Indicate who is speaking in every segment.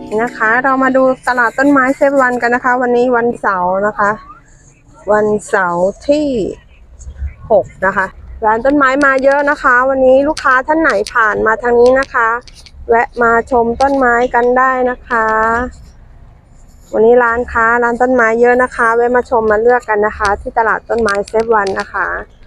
Speaker 1: นะคะเรามาดูตลาดต้นไม้เซฟวันกันนะคะวันนี้วันเสาร์นะคะวันเสาร์ที่6นะคะร้านต้นไม้มาเยอะนะคะวันนี้ลูกค้าท่านไหนผ่านมาทางนี้นะคะแวะมาชมต้นไม้กันได้นะคะวันนี้ร้านต้นไม้เยอะนะคะแวะมาชมมาเลือกกันนะคะที่ตลาดต้นไม้เซฟวันนะคะ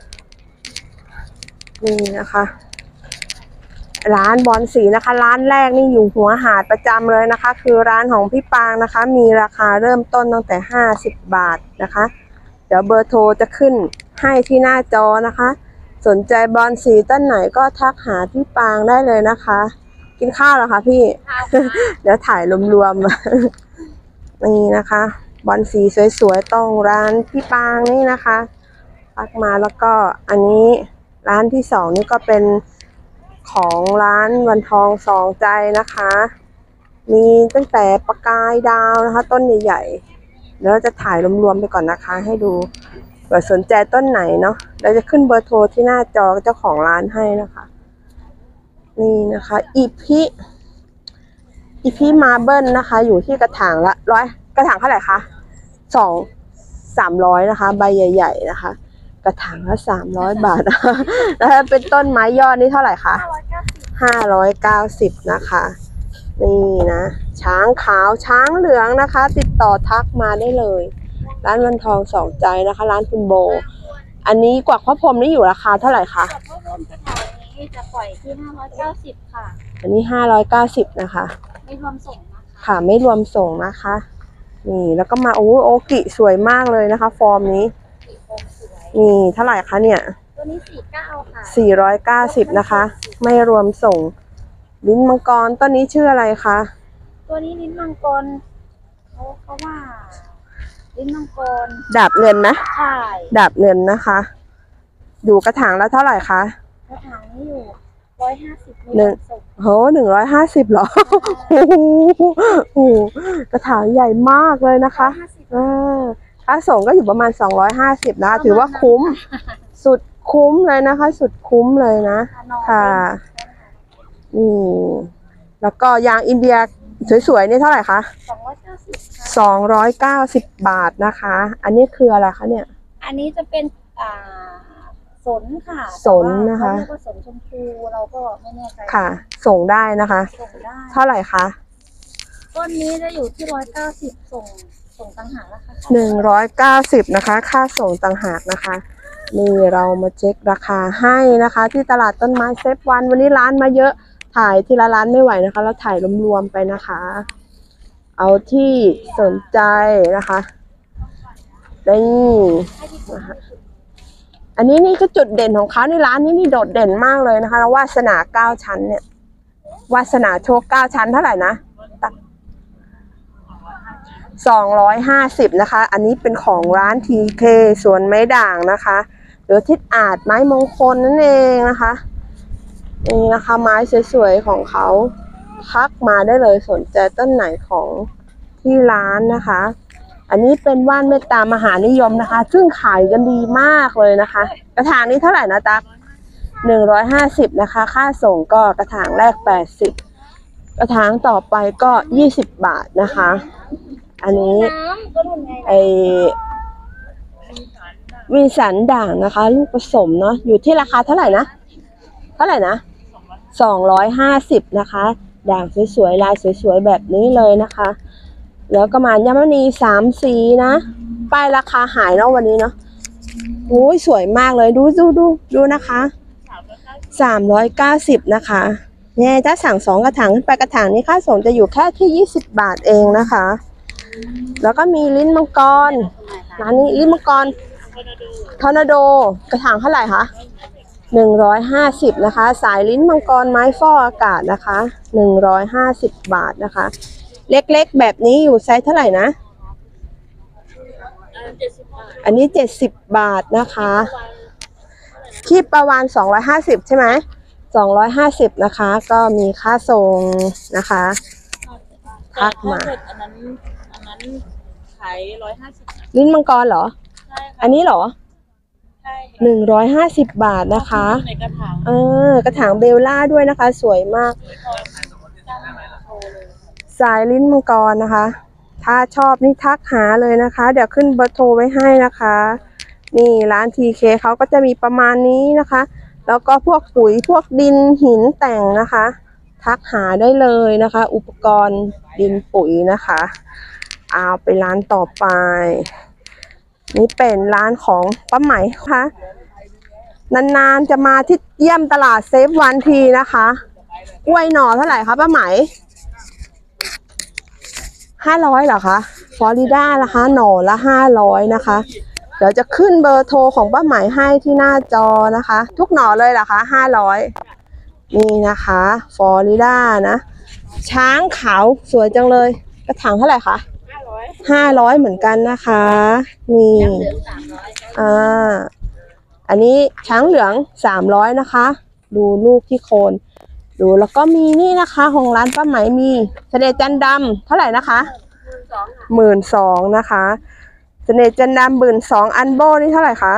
Speaker 1: นี่นะคะร้านบอนสีนะคะร้านแรกนี่อยู่หัวหาดประจำเลยนะคะคือร้านของพี่ปางนะคะมีราคาเริ่มต้นตั้งแต่50 บาทนะคะเดี๋ยวเบอร์โทรจะขึ้นให้ที่หน้าจอนะคะสนใจบอนสีต้นไหนก็ทักหาพี่ปางได้เลยนะคะกินข้าวเหรอคะพี่ เดี๋ยวถ่ายรวมๆ นี่นะคะบอนสีสวยๆตรงร้านพี่ปางนี่นะคะทักมาแล้วก็อันนี้ร้านที่2นี่ก็เป็นของร้านวันทองสองใจนะคะมีตั้งแต่ประกายดาวนะคะต้นใหญ่ๆเดี๋ยวเราจะถ่ายรวมๆไปก่อนนะคะให้ดูเผื่อสนใจต้นไหนเนาะเราจะขึ้นเบอร์โทรที่หน้าจอเจ้าของร้านให้นะคะนี่นะคะอีพีมาเบิลนะคะอยู่ที่กระถางละกระถางเท่าไหร่คะ300นะคะใบใหญ่ๆนะคะกระถางละ300 บาทแล้วถ้าเป็นต้นไม้ยอดนี่เท่าไหร่คะ590นะคะนี่นะช้างขาวช้างเหลืองนะคะติดต่อทักมาได้เลยร้านวันทองสองใจนะคะร้านคุณโบอันนี้กวักพระพรหมนี่อยู่ราคาเท่าไหร่คะ
Speaker 2: กวักพระพรหมกระถางนี้จะปล่อยที่590ค่ะ
Speaker 1: อันนี้590นะคะ
Speaker 2: ไม่รวมส่งนะคะ
Speaker 1: ค่ะไม่รวมส่งนะคะนี่แล้วก็มาโอกิสวยมากเลยนะคะฟอร์มนี้นี่เท่าไหร่คะเนี่ย
Speaker 2: ตัวนี้49ค่ะ
Speaker 1: 490นะคะไม่รวมส่งลิ้นมังกรต้นนี้ชื่ออะไรคะ
Speaker 2: ตัวนี้ลิ้นมังกรเขาว่าลิ้นมังกร
Speaker 1: ดาบเงินนะ
Speaker 2: ใช่
Speaker 1: ดาบเงินนะคะอยู่กระถางแล้วเท่าไหร่คะ
Speaker 2: กระถางนี้อยู่150
Speaker 1: โห150เหรอโอ้กระถางใหญ่มากเลยนะคะค่าส่งก็อยู่ประมาณ250นะถือว่าคุ้มสุดคุ้มเลยนะคะสุดคุ้มเลยนะค่ะแล้วก็ยางอินเดียสวยๆนี่เท่าไหร่คะ290บาทนะคะอันนี้คืออะไรคะเนี่ย
Speaker 2: อันนี้จะเป็นสนค่ะ
Speaker 1: สนนะคะ
Speaker 2: เรียกว่าสนชมพูเราก็ไม่แน่ใจ
Speaker 1: ค่ะส่งได้นะคะ
Speaker 2: ส่งได้
Speaker 1: เท่าไหร่คะ
Speaker 2: ต้นนี้จะอยู่ที่190ส่งต่างหากนะคะ
Speaker 1: 190นะคะค่าส่งต่างหากนะคะนี่เรามาเช็คราคาให้นะคะที่ตลาดต้นไม้เซฟวันวันนี้ร้านมาเยอะถ่ายทีละร้านไม่ไหวนะคะแล้วถ่ายรวมๆไปนะคะเอาที่สนใจนะคะนี่นะคะอันนี้นี่คือจุดเด่นของเขาในร้านนี้นี่โดดเด่นมากเลยนะคะแล้ววาสนา9ชั้นเนี่ยวาสนาโชค9ชั้นเท่าไหร่นะ250นะคะอันนี้เป็นของร้าน TK สวนไม้ด่างนะคะหรือทิศอาจไม้มงคลนั่นเองนะคะนี่นะคะไม้สวยๆของเขาทักมาได้เลยสนใจต้นไหนของที่ร้านนะคะอันนี้เป็นว่านเมตตามหานิยมนะคะซึ่งขายกันดีมากเลยนะคะกระถางนี้เท่าไหร่นะตั๊ก150นะคะค่าส่งก็กระถางแรก80กระถางต่อไปก็20 บาทนะคะอันนี้วินสันด่างนะคะลูกผสมเนาะอยู่ที่ราคาเท่าไหร่นะ250นะคะด่างสวยๆลายสวยๆแบบนี้เลยนะคะแล้วก็มายมณี3 สีนะป้ายราคาหายเนาะวันนี้เนาะโอ้ยสวยมากเลยดูนะคะ390นะคะเนี่ยถ้าสั่ง2กระถางขึ้นไปกระถางนี้ค่าส่งจะอยู่แค่ที่20 บาทเองนะคะแล้วก็มีลิ้นมังกรร้านนี้ลิ้นมังกรทอร์นาโดกระถางเท่าไหร่คะ150นะคะสายลิ้นมังกรไม้ฟอกอากาศนะคะ150 บาทนะคะเล็กๆแบบนี้อยู่ไซส์เท่าไหร่นะอันนี้70 บาทนะคะคีบประวาน250ใช่ไหม250นะคะก็มีค่าส่งนะคะทักมา
Speaker 2: อันนั้นขาย150
Speaker 1: ลิ้นมังกรเหรออันนี้เหรอ150 บาทนะคะกระถางเบลล่าด้วยนะคะสวยมากสายลิ้นมังกรนะคะ ถ้าชอบนี่ทักหาเลยนะคะ เดี๋ยวขึ้นเบอร์โทรไว้ให้นะคะ นี่ร้าน TK เขาก็จะมีประมาณนี้นะคะ แล้วก็พวกปุ๋ยพวกดินหินแต่งนะคะ ทักหาได้เลยนะคะ อุปกรณ์ดินปุ๋ยนะคะเอาไปร้านต่อไป นี่เป็นร้านของป้าไหมค่ะนานๆจะมาที่เยี่ยมตลาดเซฟวันทีนะคะกล้วยหน่อเท่าไหร่คะป้าไหม500เหรอคะฟลอริดานะคะหน่อละ500นะคะเดี๋ยวจะขึ้นเบอร์โทรของป้าไหมให้ที่หน้าจอนะคะ ทุกหน่อเลยเหรอคะ500นี่นะคะฟลอริดานะช้างขาวสวยจังเลยกระถางเท่าไหร่คะ500เหมือนกันนะคะนี่อันนี้ช้างเหลือง300นะคะดูลูกที่โคนดูแล้วก็มีนี่นะคะของร้านป้าไหมมีเสน่ห์จันดำเท่าไหร่นะคะ12,000นะคะเสน่ห์จันดำ12,000อันโบนี่เท่าไหร่คะ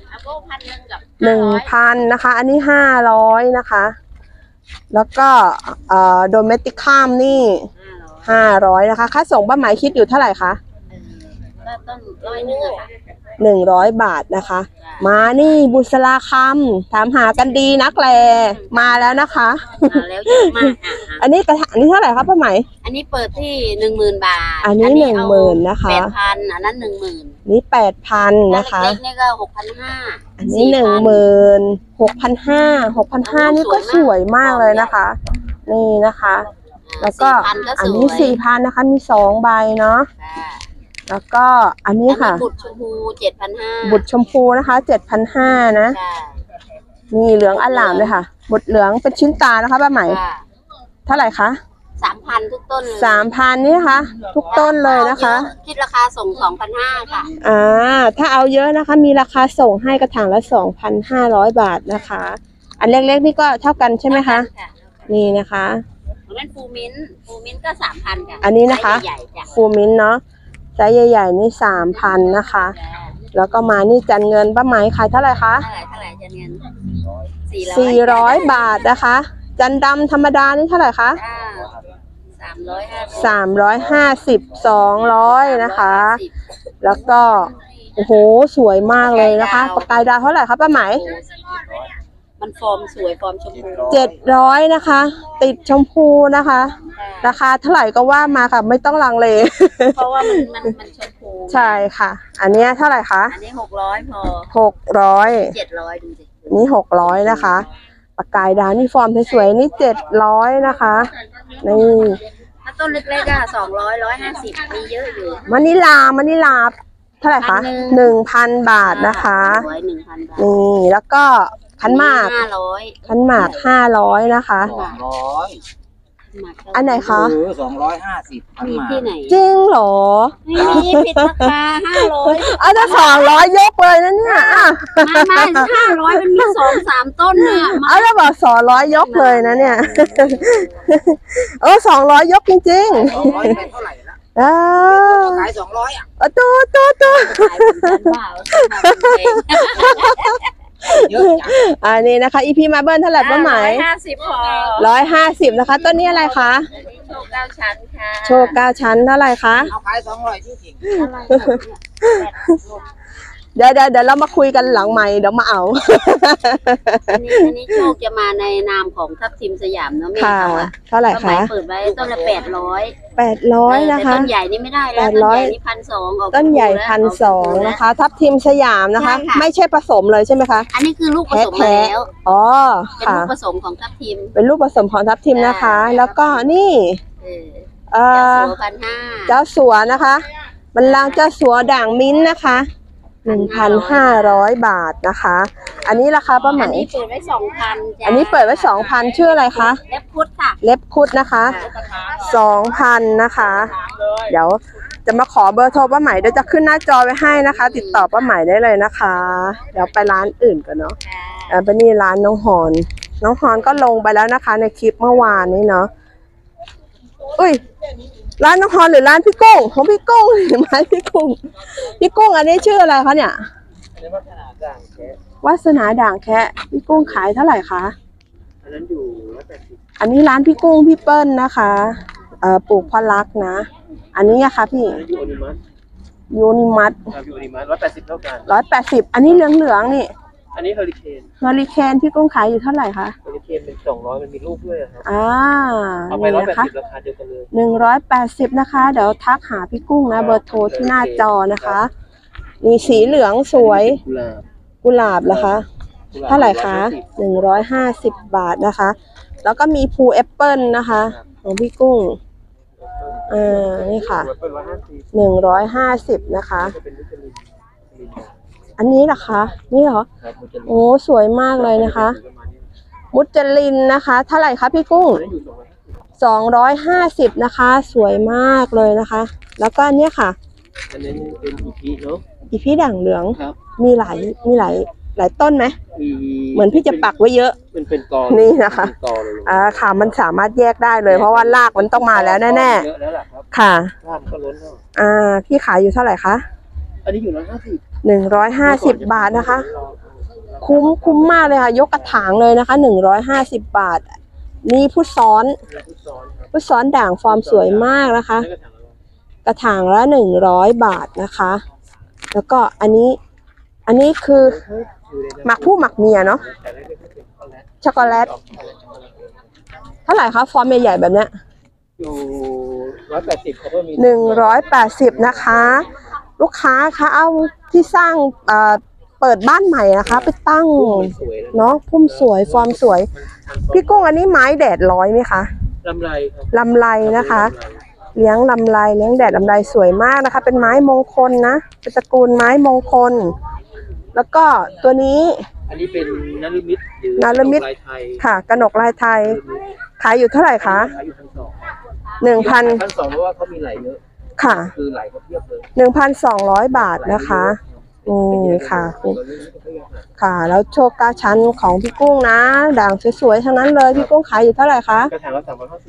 Speaker 1: 1,000นะคะอันนี้500นะคะแล้วก็โดเมสติคัมนี่500นะคะค่าส่งป้าไหมคิดอยู่เท่าไหร่คะ
Speaker 2: ก็ต้น100อะค่ะ
Speaker 1: 100 บาทนะคะมานี่บุษราคำถามหากันดีนักแลมาแล้วนะคะ
Speaker 2: มาแล้วเยอะมาก
Speaker 1: อันนี้กระถางนี้เท่าไหร่คะป้าไหม
Speaker 2: อันนี้เปิดที่10,000 บาท
Speaker 1: อันนี้10,000นะคะ
Speaker 2: 8,000อันนั้น10,000
Speaker 1: นี่8,000นะคะ
Speaker 2: เล็กนี่ก็6,500
Speaker 1: อันนี้10,000 6,500นี่ก็สวยมากเลยนะคะนี่นะคะแล้วก็อันนี้4,000นะคะมี2ใบเนาะแล้วก็อันนี้ค่ะ
Speaker 2: บุตรชมพู7,500
Speaker 1: บุตรชมพูนะคะ7,500นะนี่เหลืองอลามเลยค่ะบุตรเหลืองเป็นชิ้นตานะคะป้าไหมเท่าไหร่คะ
Speaker 2: 3,000ทุกต้นเลย
Speaker 1: 3,000นี่นะคะทุกต้นเลยนะคะ
Speaker 2: คิดราคาส่ง2,500ค่ะ
Speaker 1: ถ้าเอาเยอะนะคะมีราคาส่งให้กระถางละ 2,500 บาทนะคะอันเล็กๆนี่ก็เท่ากันใช่ไหมคะนี่นะคะ
Speaker 2: นั่นฟูมินก็3,000ค่ะ
Speaker 1: อันนี้นะคะฟูมินเนาะไซส์ใหญ่ๆนี่3,000นะคะแล้วก็มานี่จันเงินป้าไหมขายเท่าไหร่คะ
Speaker 2: เท่าไหร่จันเงิน
Speaker 1: 400 บาทนะคะจันดำธรรมดานี่เท่าไหร่คะ350 200นะคะแล้วก็โอ้โหสวยมากเลยนะคะปากกายดาวเท่าไหร่คะป้าไหม
Speaker 2: มันฟอร์มสวยฟอร์มชมพู
Speaker 1: 700นะคะติดชมพูนะคะราคาเท่าไหร่ก็ว่ามาค่ะไม่ต้องลังเล
Speaker 2: เพราะว่ามันชมพู
Speaker 1: ใช่ค่ะอันนี้เท่าไหร่คะ
Speaker 2: อันนี้600พอ
Speaker 1: 600
Speaker 2: 700ดูสิ
Speaker 1: นี่600นะคะปากกายดาวนี่ฟอร์มสวยๆนี่700นะคะนี่
Speaker 2: ถ้าต้นเล็กๆ200 150มีเยอะอยู่
Speaker 1: มะนิลาเท่าไหร่คะ 1,000 บาทนะคะนี่แล้วก็ขันหมาก500นะคะอันไหนคะ
Speaker 2: 250มีที่ไหน
Speaker 1: จริงเหรอ
Speaker 2: มีผิดราคา500
Speaker 1: ถ้า200ยกเลยนะเนี่ย
Speaker 2: ไม่500มันมี 2-3 ต้นเนี่ย
Speaker 1: แล้วบอก200ยกเลยนะเนี่ย200ยกจริงๆ
Speaker 2: 200เป็นเท่าไหร่ละขาย200
Speaker 1: ตัวอันนี้นะคะอีพีมาเบิ้ลเท่าไหร่ป้าไหม
Speaker 2: 150พ
Speaker 1: อ150นะคะต้นนี้อะไรคะ
Speaker 2: โชค9 ชั้นค่ะ
Speaker 1: โชค9 ชั้นเท่าไหร่คะ
Speaker 2: เอาขาย200ที่ถิง
Speaker 1: เดี๋ยวเรามาคุยกันหลังใหม่เดี๋ยวมาเอา
Speaker 2: อันนี้โชคจะมาในนามของทัพทีมสยามเนาะแม่
Speaker 1: เท่าไหร่คะ
Speaker 2: เปิดไว้ต้นละ
Speaker 1: 800นะคะ
Speaker 2: ต้นใหญ่นี่ไม่ได้แล้วต้นใหญ่นี่1,200
Speaker 1: ต้นใหญ่1,200นะคะทัพทีมสยามนะคะไม่ใช่ผสมเลยใช่ไหมคะ
Speaker 2: อันนี้คือลูกผสมแล้วเป็นลูกผสมของทัพทีม
Speaker 1: เป็นลูกผสมของทัพทีมนะคะแล้วก็นี่เจ้าสัวนะคะบัลลังก์เจ้าสัวด่างมิ้นนะคะ1,500 บาทนะคะอันนี้ราคาป้าไหม
Speaker 2: อันนี้เปิดไว้2,000
Speaker 1: อันนี้เปิดไว้ 2,000ชื่ออะไรคะ
Speaker 2: เล็บคุดค่ะ
Speaker 1: เล็บคุดนะคะ2,000นะคะเดี๋ยวจะมาขอเบอร์โทรป้าไหมเดี๋ยวจะขึ้นหน้าจอไว้ให้นะคะติดต่อป้าไหมได้เลยนะคะเดี๋ยวไปร้านอื่นกันเนาะไปนี่ร้านน้องฮอนก็ลงไปแล้วนะคะในคลิปเมื่อวานนี้เนาะอุ้ยร้านน้องฮอนหรือร้านพี่กุ้งของพี่กุ้งหรือร้านพี่กุ้งอันนี้ชื่ออะไรคะเนี่ยวาสนาด่างแคะพี่กุ้งขายเท่าไหร่คะอันนั้นอยู่180อันนี้ร้านพี่กุ้งพี่เปิ้ลนะคะปลูกเพราะรักนะ อันนี้อะค่ะพี่
Speaker 3: อันนี้ยูนิมัส
Speaker 1: ยูนิมัส
Speaker 3: ครับยูนิมัส180เท่ากัน
Speaker 1: 180อันนี้เหลืองๆนี่
Speaker 3: อันนี้เฮอริเคน
Speaker 1: เฮอริเคนพี่กุ้งขายอยู่เท่าไหร่คะ
Speaker 3: เฮอริเคนเป็น200มันมีลูกด้วยอะครับ เอาไป
Speaker 1: นี่นะคะ
Speaker 3: 180ราคาเดียวกันเลย
Speaker 1: 180นะคะ เดี๋ยวทักหาพี่กุ้งนะ เบอร์โทรที่หน้าจอนะคะ มีสีเหลืองสวย
Speaker 3: กุหลาบ
Speaker 1: กุหลาบเหรอคะ
Speaker 3: กุลบ
Speaker 1: เท่าไหร่คะ
Speaker 3: 150
Speaker 1: 150 บาทนะคะ แล้วก็มีภูแอปเปิลนะคะ ของพี่กุ้งนี่ค่ะ
Speaker 3: เปิด150
Speaker 1: 150นะคะ
Speaker 3: จะเป็นวิตามิน
Speaker 1: อันนี้เหรอคะ นี่เหรอ
Speaker 3: ครับมันจะ
Speaker 1: โอ้สวยมากเลยนะคะ
Speaker 3: ประมาณนี้
Speaker 1: มุจลินนะคะ เท่าไหร่คะพี่กุ้ง
Speaker 3: อันนี้อยู่
Speaker 1: 250นะคะ สวยมากเลยนะคะ แล้วก็อันเนี้ยค่ะ
Speaker 3: 250อันนี้เป็นอีพีเนาะ
Speaker 1: อีพี่ด่างเหลือง
Speaker 3: ครับ
Speaker 1: มีหลายต้นไหม
Speaker 3: มี
Speaker 1: เหมือนพี่จะปักไว้เยอะ
Speaker 3: เป็นกอ
Speaker 1: นี่นะคะ
Speaker 3: เป็นกอเลย
Speaker 1: ค่ะ มันสามารถแยกได้เลย เพราะว่ารากมันต้องมาแล้วแน่
Speaker 3: เยอะแล้วล่ะครับ
Speaker 1: ๆ ค่ะ
Speaker 3: รากก็ล้นแล้ว
Speaker 1: พี่ขายอยู่เท่าไหร่คะ
Speaker 3: อันนี้อยู่150
Speaker 1: 150 บาทนะคะ คุ้มมากเลยค่ะ ยกกระถางเลยนะคะ150 บาท นี่พุทธซ้อน
Speaker 3: พุทธซ้อนครับ
Speaker 1: พุทธซ้อนด่างฟอร์มสวยมากนะคะ
Speaker 3: แล้วก็ถังละ
Speaker 1: กระถางละ100 บาทนะคะ แล้วก็อันนี้คือหมักผู้หมักเมียเนาะ
Speaker 3: แต่ละเรื่องเป็นช็อกโกแลต
Speaker 1: ช็อกโกแลตเท่าไหร่คะฟอร์มใหญ่ๆแบบเนี้ย
Speaker 3: อยู่180เขาก็มี
Speaker 1: 180นะคะ ลูกค้าคะเอาที่สร้างเปิดบ้านใหม่นะคะ ไปตั้ง
Speaker 3: สวยนะ
Speaker 1: เนาะพุ่มสวยฟอร์มสวย พี่กุ้งอันนี้ไม้แดดร้อยไหมคะ
Speaker 3: ลำไรครับ
Speaker 1: ลำไรนะคะ เลี้ยงลำไรเลี้ยงแดดลำไรสวยมากนะคะ เป็นไม้มงคลนะเป็นตระกูลไม้มงคล แล้วก็ตัวนี้
Speaker 3: อันนี้เป็นนฤมิตหรือน
Speaker 1: ฤมิต
Speaker 3: ลายไทย
Speaker 1: ค่ะกนกลายไทย ขายอยู่เท่าไหร่คะ
Speaker 3: ขายอยู่1,200
Speaker 1: 1,000
Speaker 3: 1,200เพราะว่าเขามีไหลเยอะ
Speaker 1: ค่ะ
Speaker 3: คือไหลเขาเพียบเลย
Speaker 1: 1,200 บาทนะคะค่ะ ค่ะ แล้วโชคกาชั้นของพี่กุ้งนะด่างสวยๆทั้งนั้นเลยพี่กุ้งขายอยู่เท่าไหร่คะ
Speaker 3: กระถางละ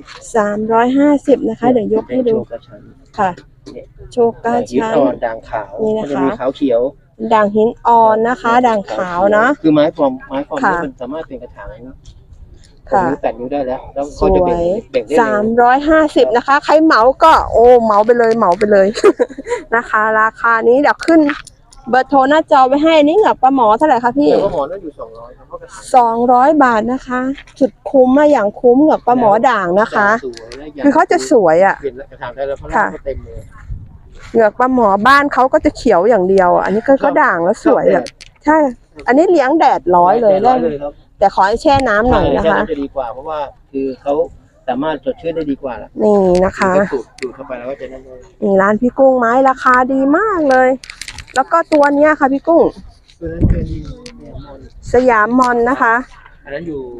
Speaker 3: 350
Speaker 1: 350นะคะ เดี๋ยวยกให้ดู
Speaker 3: โชกระชัน
Speaker 1: ค่ะ โชคกา
Speaker 3: หิน
Speaker 1: ชั้น
Speaker 3: อ่อนด่างขาว
Speaker 1: นี่นะคะ
Speaker 3: มัจมีขาวเขียว
Speaker 1: ด่างหินอ่อนนะคะ ด่างขาวเนาะ
Speaker 3: คือไม้ฟอร์ม
Speaker 1: ค่ะ
Speaker 3: นี่มันสามารถเป็นกระถาง
Speaker 1: ค่ะ
Speaker 3: 6 นิ้ว 8 นิ้วได้แล้วแล้ว
Speaker 1: ส
Speaker 3: ก็จะ
Speaker 1: ว
Speaker 3: เบ่ง
Speaker 1: ย
Speaker 3: ได้เลย
Speaker 1: 350นะคะ ใครเหมาก็เหมาไปเลย นะคะ ราคานี้เดี๋ยวขึ้นเบอร์โทรหน้าจอไว้ให้นี่เหงือกปลาหมอเท่าไหร่คะพี่
Speaker 3: แต่ว่าหมอนั่นอยู่200ครับเพราะกระถาง
Speaker 1: 200 บาทนะคะจุดคุ้มมาอย่างคุ้มเหงือกปลาหมอด่างนะคะ
Speaker 3: สวยและใหญ่
Speaker 1: คือเขาจะสวยอ่ะ
Speaker 3: เห็นแล้วกระถางได้แล้วเพราะ
Speaker 1: ค่ะ
Speaker 3: รากเขาเต็มเลย
Speaker 1: เหงือกปลาหมอบ้านเขาก็จะเขียวอย่างเดียวอันนี้ก็ด่างแล้วสวยแบบใช่ อันนี้เลี้ยงแดดร้อยเลย
Speaker 3: ร้อยเลยครับ
Speaker 1: แต่ขอให้แช่น้ำหน่อยนะ
Speaker 3: ใช่
Speaker 1: คะ
Speaker 3: จะดีกว่าเพราะว่าคือเขาสามารถสดชื่นได้ดีกว่าล่ะ
Speaker 1: นี่นะคะ
Speaker 3: สูดเข้าไปแล้วก็จะนั่นเลย
Speaker 1: นี่ร้านพี่กุ้งไม้ราคาดีมากเลย แล้วก็ตัวเนี้ยค่ะพี่กุ้ง
Speaker 3: ตัวนั้นเป็นเนี่ยมอน
Speaker 1: สยามมอนนะคะ
Speaker 3: อันนั้นอยู่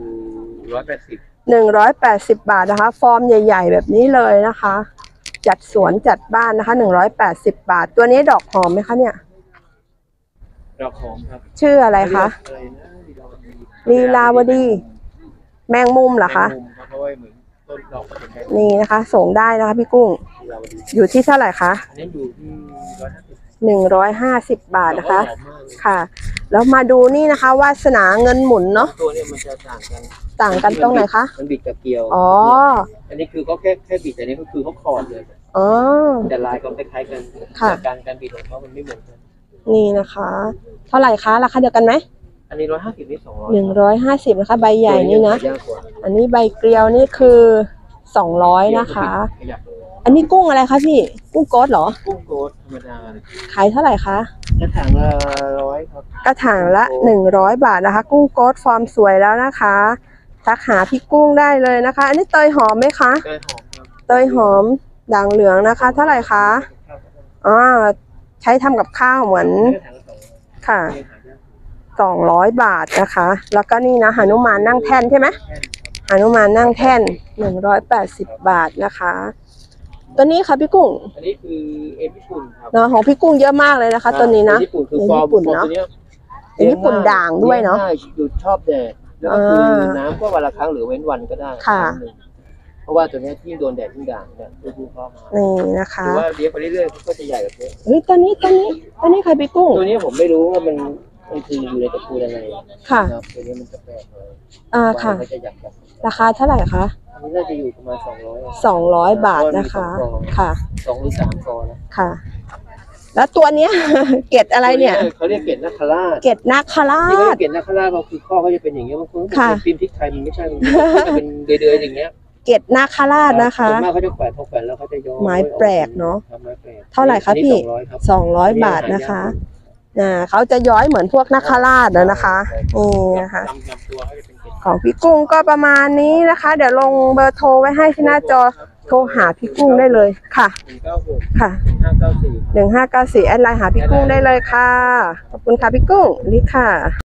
Speaker 3: 180
Speaker 1: 180 บาทนะคะ ฟอร์มใหญ่ ๆ แบบนี้เลยนะคะ จัดสวนจัดบ้านนะคะ180 บาท ตัวนี้ดอกหอมไหมคะเนี่ย
Speaker 3: ดอกหอมครับ
Speaker 1: ชื่ออะไรคะ
Speaker 3: อะไรนะ
Speaker 1: ลีลาวดี แมงมุมเหรอคะ
Speaker 3: แมงมุมครับเพราะว่าเหมือนต้นดอกมันเป็นแมงมุม
Speaker 1: นี่นะคะ ส่งได้นะคะพี่กุ้ง
Speaker 3: ลีลาวดี
Speaker 1: อยู่ที่เท่าไหร่คะ
Speaker 3: อันนี้อยู่ที่
Speaker 1: 150 บาทนะคะ
Speaker 3: หอมมากเลย
Speaker 1: ค่ะ แล้วมาดูนี่นะคะ วาสนาเงินหมุนเนาะ
Speaker 3: ตัวเนี้มันจะต่างกัน
Speaker 1: ต่างกันตรงไหนคะ
Speaker 3: มันบิดกับเกลียว
Speaker 1: อ๋อ
Speaker 3: อันนี้คือเขาแค่บิดอันนี้ก็คือเขาขอดเลย
Speaker 1: อ๋อ
Speaker 3: แต่ลายเขาคล้ายๆกัน
Speaker 1: ค่ะ
Speaker 3: แต่การบิดของเขามันไม่เหมือนกัน
Speaker 1: นี่นะคะ เท่าไหร่คะราคาเดียวกันไหม
Speaker 3: อันนี้150นี่200
Speaker 1: 150นะคะ ใบใหญ่นี่นะ
Speaker 3: ยากกว่า
Speaker 1: อันนี้ใบเกลียวนี่คือ200นะคะ
Speaker 3: ขยับเลย
Speaker 1: อันนี้กุ้งอะไรคะพี่ กุ้งโก๊ดเหรอ
Speaker 3: กุ้งโกดธรรมดาเลย
Speaker 1: ขายเท่าไหร่คะ
Speaker 3: กระถางละ100ครับ
Speaker 1: กระถางละ100 บาทนะคะ กุ้งโก๊ดฟอร์มสวยแล้วนะคะทักหาพี่กุ้งได้เลยนะคะ อันนี้เตยหอมไหมคะ
Speaker 3: ได้หอมครับ
Speaker 1: เตยหอมด่างเหลืองนะคะ เท่าไหร่คะใช้ทำกับข้าวเหมือน
Speaker 3: กระถางละ200
Speaker 1: ค่ะ
Speaker 3: ยังหายาก
Speaker 1: 200 บาทนะคะ แล้วก็นี่นะหนุมานนั่งแท่นใช่ไหมหนุมานนั่งแท่น180 บาทนะคะ ตัวนี้ค่ะพี่กุ้ง
Speaker 3: อันนี้คือเอ็นญี่ปุ่นครับ
Speaker 1: เนาะของพี่กุ้งเยอะมากเลยนะคะตัวนี้นะ
Speaker 3: เอ็ญี่ปุ่นคือ
Speaker 1: เอ็น
Speaker 3: ฟอร์ม
Speaker 1: ญี่ปุ่นเนอะ
Speaker 3: ตัวนี้ย
Speaker 1: เอ็นญี่ปุ่นด่างด้วยเนาะ
Speaker 3: ลี้ง่หยุดชอบแดดแล้วก็คือน้ำก็วันละครั้งหรือเว้นวันก็ได้
Speaker 1: ค่ะ
Speaker 3: ครั้งหนึ่งเพราะว่าตัวเนี้ยที่โดนแดดที่ด่างเนี่ยดูเข้ามา
Speaker 1: นี่นะคะ
Speaker 3: หรือว่าเลี้ยงไปเรื่อยๆก็จะใหญ่แบบนี้
Speaker 1: เฮ้ยตัวนี้ใครพี่กุ้ง
Speaker 3: ตัวนี้ผมไม่รู้ว่ามันมันคืออยู่ในตระกูลอะไร
Speaker 1: ค่ะ
Speaker 3: ครับตัวนี้มันจะแปลกเลย
Speaker 1: ค่ะ
Speaker 3: มันจะหยักแบบ
Speaker 1: ราคาเท่าไหร่คะ
Speaker 3: อันนี้น่าจะอยู่ประมาณ200
Speaker 1: 200 บาทนะคะ ค่ะ
Speaker 3: 2 หรือ 3 ฟองนะ
Speaker 1: ค่ะ แล้วตัวเนี้ย เกล็ดอะไรเนี่ย
Speaker 3: เขาเรียกเกล็ดนักคราช
Speaker 1: เกล็ดนาครา
Speaker 3: ที่เขาเรีย
Speaker 1: ช
Speaker 3: กเกล็ดนักคราชเขาคือข้อเขาจะเป็นอย่างเงี้ยบางคน
Speaker 1: ค่ะ
Speaker 3: เป็นฟิล์มพริกไทยมันไม่ใช่มันจะเป็นเดือยๆอย่างเงี้ย
Speaker 1: เกล็ดนาคราชนะคะ
Speaker 3: ส่วนมากเขาจะแขวนพอแขวนแล้วเขาจะย้อม
Speaker 1: ไม้แปลกเนอะ
Speaker 3: ครับไม้แปลก
Speaker 1: เท่าไหร่คะพี่
Speaker 3: อันนี้200 ครับ
Speaker 1: 200 บาทนะคะเขาจะย้อยเหมือนพวกนาคราชนะคะนี่นะคะ
Speaker 3: ลำตัวเขาจะเป็นเกล็ด
Speaker 1: ของพี่กุ้งก็ประมาณนี้นะคะ เดี๋ยวลงเบอร์โทรไว้ให้ที่หน้าจอโทรหาพี่กุ้งได้เลยค่ะ
Speaker 3: 196
Speaker 1: ค่ะ
Speaker 3: 1594
Speaker 1: 1594แอดไลน์หาพี่กุ้งได้เลยค่ะ ขอบคุณค่ะพี่กุ้งนี่ค่ะ